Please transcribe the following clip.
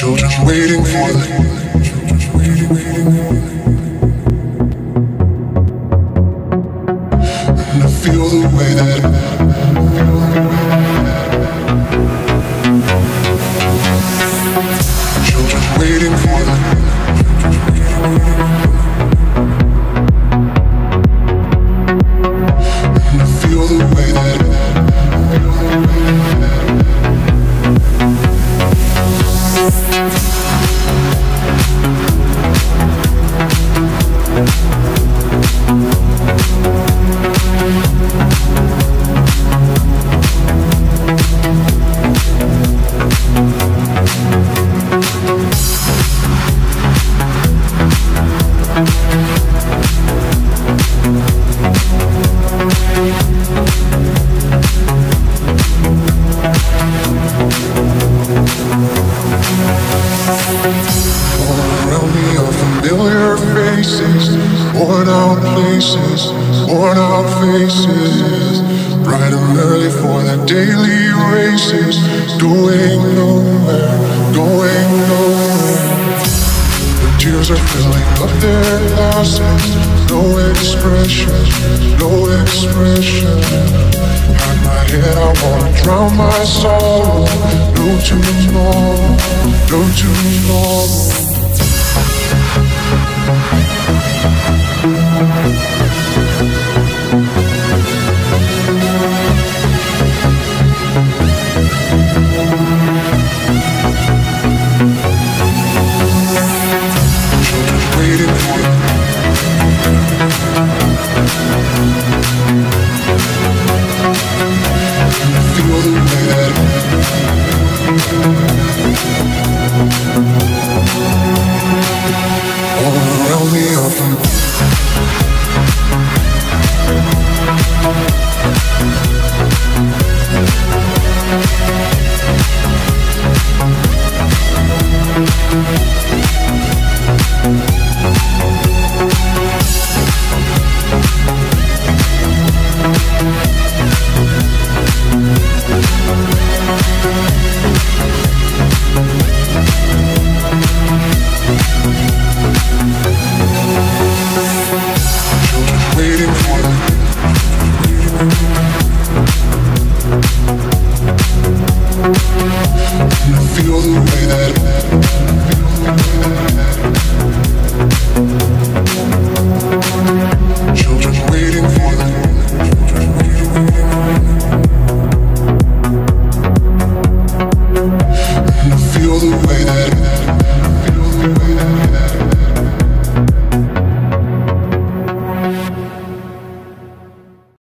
Children waiting for the and I feel the way that children waiting for the and I feel the way that worn out places, worn out faces, bright and early for the daily races, going nowhere, going nowhere. The tears are filling up their glasses, no expression, no expression. Hide my head, I wanna drown my sorrow. No tomorrow, no tomorrow. Waiting for you. Feel the way that all around me are from waiting for them. And I feel the way that